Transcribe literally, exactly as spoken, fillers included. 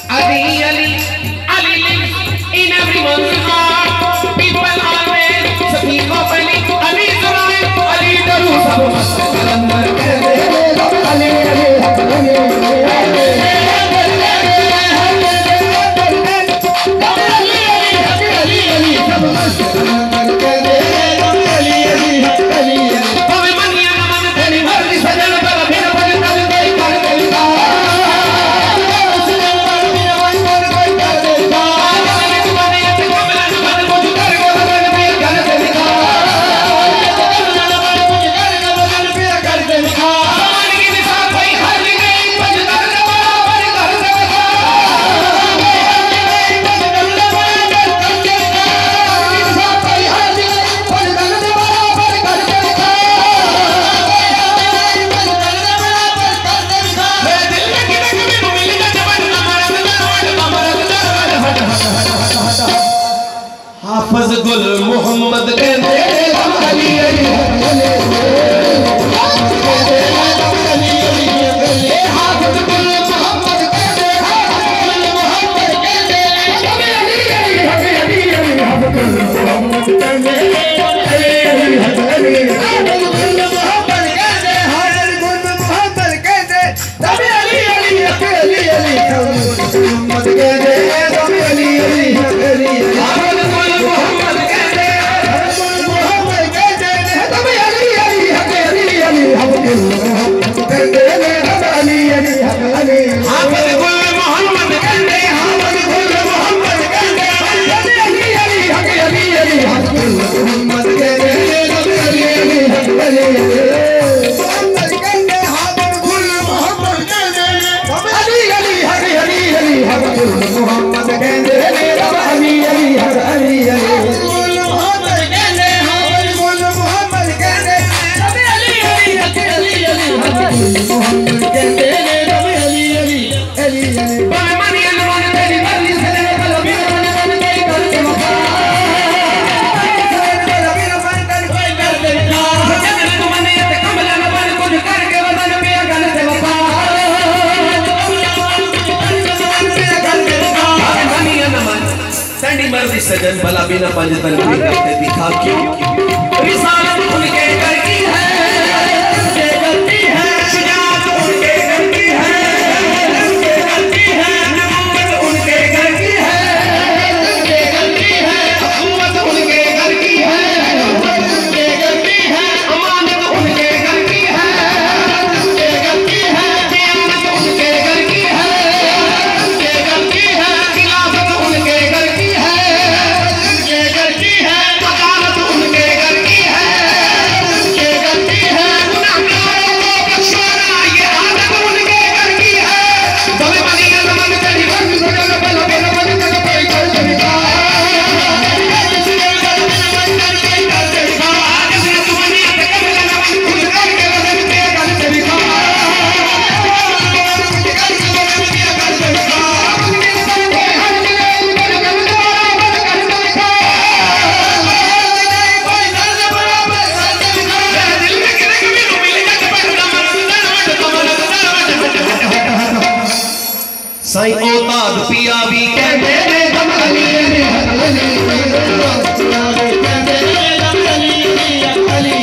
Ali, Ali, Ali lives in everyone's heart. People always speak of Ali. Ali is alive. Ali the Rus of Ali, Ali, हाफिज गुल मोहम्मद कहते अली अली हाफिज गुल मोहम्मद कहते मोहम्मद कहते अली अली अली हाफिज मोहम्मद कहते अली अली अली हाफिज गुल मोहम्मद कहते हाफिज गुल मोहम्मद कहते तभी अली अली अली अली मोहम्मद कहते तभी अली अली अली सजन भला बिना पंजतन भी करते दिखा क्यों रिसालत उनके घर की है उनके घर की है शुजाअत उनके घर की है उनके घर की है नबूवत उनके घर की है उनके घर की है अखुवत उनके घर की है उनके घर की है अमानत उनके घर की है उनके घर की है क़यामत उनके घर की है उनके घर की है खिलाफत उनके घर की है साईं औताद पिया भी कहते हैं हम अली अली अली